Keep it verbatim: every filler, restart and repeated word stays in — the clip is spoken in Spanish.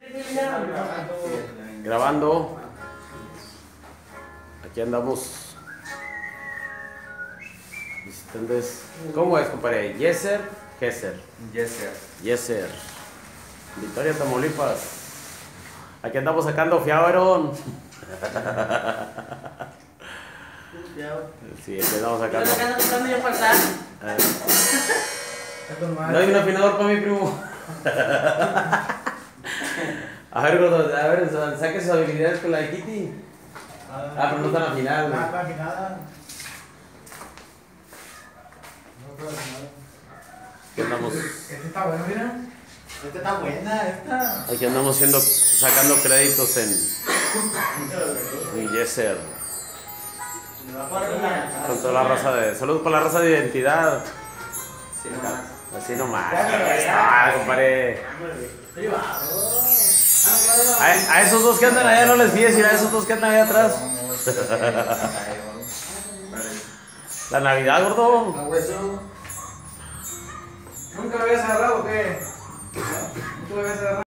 Grabando. Aquí andamos. Entonces, ¿cómo es, compadre? ¿Yeser? ¿Gesser? Yeser. Yeser. Victoria, Tamaulipas. Aquí andamos sacando fiabrón. Sí, aquí andamos sacando. Eh. No hay un afinador para mi primo. A ver, gordo, a ver, saque sus habilidades con la de Kitty. Ah, pero no están afinadas. No está afinada. No está afinada. Aquí andamos. Este está bueno, mira. Esta está buena, esta. Aquí andamos siendo, sacando créditos en, en Yeser. Con toda la raza de. Saludos para la raza de identidad. Sí, nomás. Así nomás. Ah, compadre. A, a esos dos que andan allá no les fíes, y a esos dos que andan allá atrás. La Navidad, gordo. A hueso. ¿Nunca lo habías agarrado o qué? ¿Nunca lo habías agarrado?